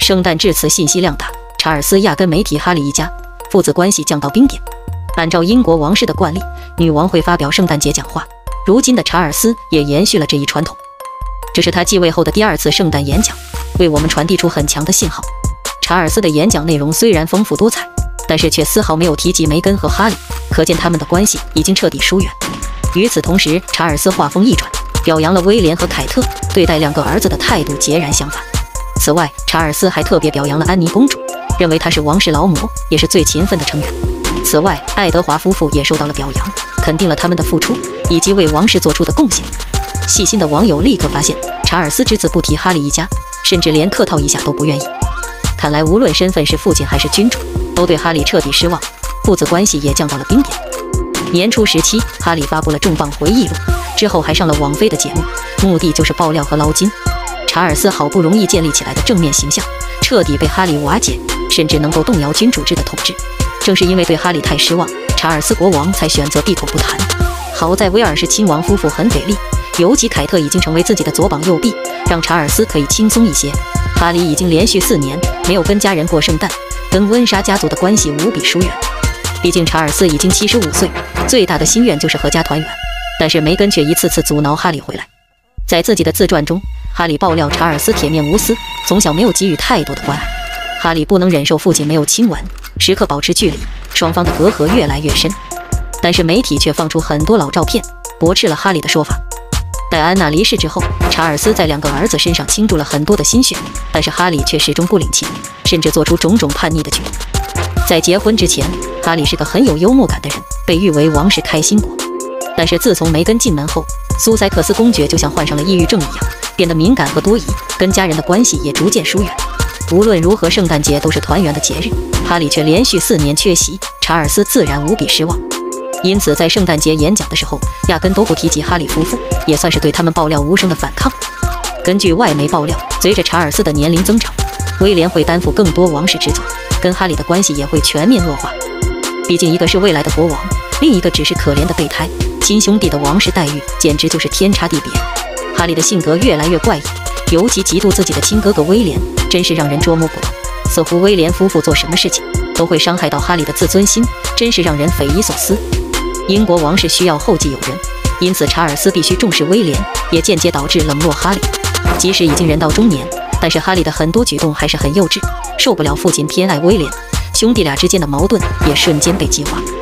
圣诞至此信息量大，查尔斯压根没提哈利一家，父子关系降到冰点。按照英国王室的惯例，女王会发表圣诞节讲话，如今的查尔斯也延续了这一传统。这是他继位后的第2次圣诞演讲，为我们传递出很强的信号。查尔斯的演讲内容虽然丰富多彩，但是却丝毫没有提及梅根和哈利，可见他们的关系已经彻底疏远。与此同时，查尔斯话锋一转，表扬了威廉和凯特，对待2个儿子的态度截然相反。此外，查尔斯还特别表扬了安妮公主，认为她是王室劳模，也是最勤奋的成员。此外，爱德华夫妇也受到了表扬，肯定了他们的付出以及为王室做出的贡献。细心的网友立刻发现，查尔斯只字不提哈利一家，甚至连客套一下都不愿意。看来无论身份是父亲还是君主，都对哈利彻底失望，父子关系也降到了冰点。年初时期，哈利发布了重磅回忆录，之后还上了网飞的节目，目的就是爆料和捞金。查尔斯好不容易建立起来的正面形象，彻底被哈利瓦解，甚至能够动摇君主制的统治。正是因为对哈利太失望，查尔斯国王才选择闭口不谈。好在威尔士亲王夫妇很给力，尤其凯特已经成为自己的左膀右臂，让查尔斯可以轻松一些。哈利已经连续4年没有跟家人过圣诞，跟温莎家族的关系无比疏远。毕竟查尔斯已经75岁，最大的心愿就是阖家团圆，但是梅根却一次次阻挠哈利回来。在自己的自传中，哈利爆料查尔斯铁面无私，从小没有给予太多的关爱。哈利不能忍受父亲没有亲吻，时刻保持距离，双方的隔阂越来越深。但是媒体却放出很多老照片，驳斥了哈利的说法。在安娜离世之后，查尔斯在2个儿子身上倾注了很多的心血，但是哈利却始终不领情，甚至做出种种叛逆的举动。在结婚之前，哈利是个很有幽默感的人，被誉为王室开心果。但是自从梅根进门后，苏塞克斯公爵就像患上了抑郁症一样，变得敏感和多疑，跟家人的关系也逐渐疏远。无论如何，圣诞节都是团圆的节日，哈利却连续4年缺席，查尔斯自然无比失望。因此在圣诞节演讲的时候，压根都不提及哈利夫妇，也算是对他们爆料无声的反抗。根据外媒爆料，随着查尔斯的年龄增长，威廉会担负更多王室职责，跟哈利的关系也会全面恶化。毕竟一个是未来的国王，另一个只是可怜的备胎，亲兄弟的王室待遇简直就是天差地别。哈利的性格越来越怪异，尤其嫉妒自己的亲哥哥威廉，真是让人捉摸不透。似乎威廉夫妇做什么事情都会伤害到哈利的自尊心，真是让人匪夷所思。英国王室需要后继有人，因此查尔斯必须重视威廉，也间接导致冷落哈利。即使已经人到中年，但是哈利的很多举动还是很幼稚，受不了父亲偏爱威廉，兄弟俩之间的矛盾也瞬间被激化。